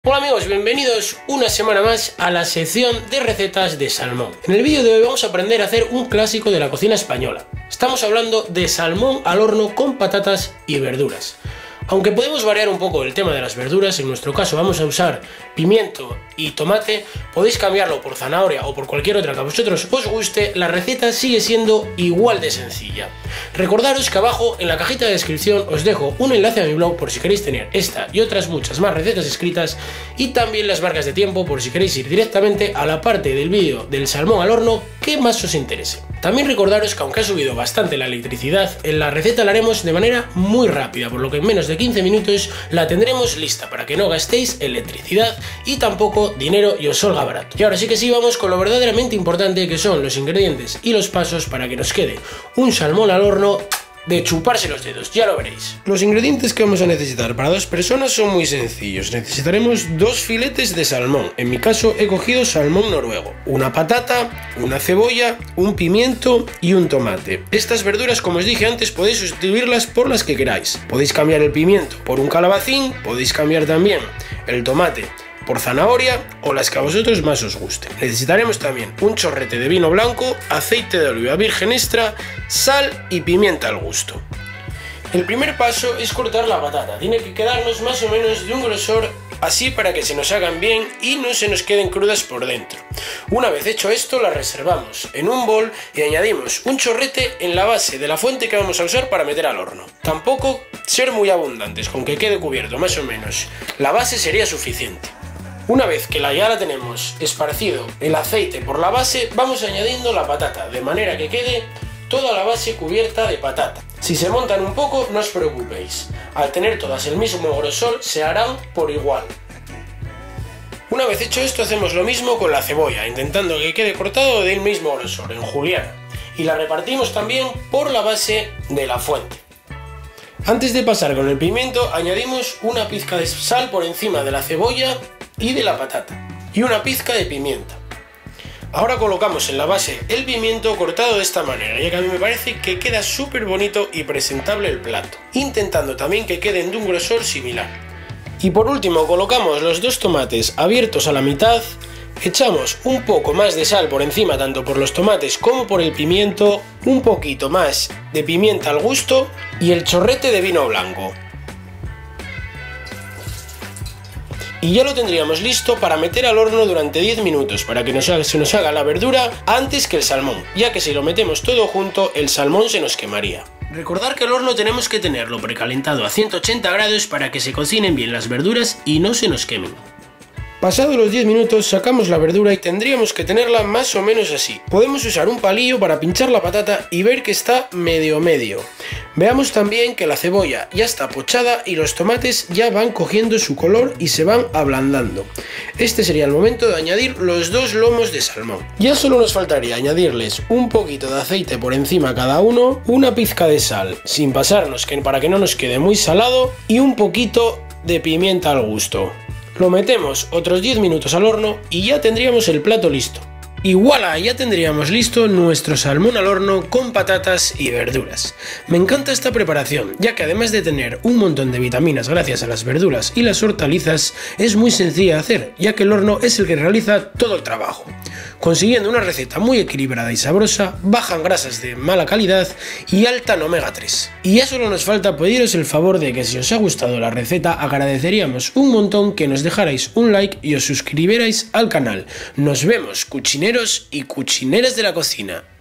Hola amigos, bienvenidos una semana más a la sección de recetas de salmón. En el vídeo de hoy vamos a aprender a hacer un clásico de la cocina española. Estamos hablando de salmón al horno con patatas y verduras. Aunque podemos variar un poco el tema de las verduras, en nuestro caso vamos a usar pimiento y tomate, podéis cambiarlo por zanahoria o por cualquier otra que a vosotros os guste, la receta sigue siendo igual de sencilla. Recordaros que abajo en la cajita de descripción os dejo un enlace a mi blog por si queréis tener esta y otras muchas más recetas escritas y también las marcas de tiempo por si queréis ir directamente a la parte del vídeo del salmón al horno que más os interese. También recordaros que aunque ha subido bastante la electricidad, en la receta la haremos de manera muy rápida, por lo que en menos de 15 minutos la tendremos lista para que no gastéis electricidad y tampoco dinero y os salga barato. Y ahora sí que sí, vamos con lo verdaderamente importante, que son los ingredientes y los pasos para que nos quede un salmón al horno de chuparse los dedos, ya lo veréis. Los ingredientes que vamos a necesitar para dos personas son muy sencillos. Necesitaremos 2 filetes de salmón, en mi caso he cogido salmón noruego, una patata, una cebolla, un pimiento y un tomate. Estas verduras, como os dije antes, podéis sustituirlas por las que queráis. Podéis cambiar el pimiento por un calabacín, podéis cambiar también el tomate por zanahoria o las que a vosotros más os gusten. Necesitaremos también un chorrete de vino blanco, aceite de oliva virgen extra, sal y pimienta al gusto. El primer paso es cortar la patata. Tiene que quedarnos más o menos de un grosor así para que se nos hagan bien y no se nos queden crudas por dentro. Una vez hecho esto, la reservamos en un bol y añadimos un chorrete en la base de la fuente que vamos a usar para meter al horno. Tampoco ser muy abundantes, con que quede cubierto más o menos la base sería suficiente. Una vez que ya la tenemos esparcido el aceite por la base, vamos añadiendo la patata, de manera que quede toda la base cubierta de patata. Si se montan un poco, no os preocupéis, al tener todas el mismo grosor se harán por igual. Una vez hecho esto, hacemos lo mismo con la cebolla, intentando que quede cortado del mismo grosor, en juliana, y la repartimos también por la base de la fuente. Antes de pasar con el pimiento, añadimos una pizca de sal por encima de la cebolla y de la patata, y una pizca de pimienta. Ahora colocamos en la base el pimiento cortado de esta manera, ya que a mí me parece que queda súper bonito y presentable el plato, intentando también que queden de un grosor similar. Y por último colocamos los 2 tomates abiertos a la mitad, echamos un poco más de sal por encima tanto por los tomates como por el pimiento, un poquito más de pimienta al gusto y el chorrete de vino blanco. Y ya lo tendríamos listo para meter al horno durante 10 minutos para que se nos haga la verdura antes que el salmón, ya que si lo metemos todo junto el salmón se nos quemaría. Recordar que el horno tenemos que tenerlo precalentado a 180 grados para que se cocinen bien las verduras y no se nos quemen. Pasados los 10 minutos sacamos la verdura y tendríamos que tenerla más o menos así. Podemos usar un palillo para pinchar la patata y ver que está medio. Veamos también que la cebolla ya está pochada y los tomates ya van cogiendo su color y se van ablandando. Este sería el momento de añadir los 2 lomos de salmón. Ya solo nos faltaría añadirles un poquito de aceite por encima cada uno, una pizca de sal, sin pasarnos para que no nos quede muy salado, y un poquito de pimienta al gusto. Lo metemos otros 10 minutos al horno y ya tendríamos el plato listo. Y voilà, ya tendríamos listo nuestro salmón al horno con patatas y verduras. Me encanta esta preparación, ya que además de tener un montón de vitaminas gracias a las verduras y las hortalizas, es muy sencilla de hacer, ya que el horno es el que realiza todo el trabajo, consiguiendo una receta muy equilibrada y sabrosa, baja en grasas de mala calidad y alta en omega 3. Y ya solo nos falta pediros el favor de que si os ha gustado la receta agradeceríamos un montón que nos dejarais un like y os suscribierais al canal. Nos vemos, cuchineros y cuchineras de la cocina.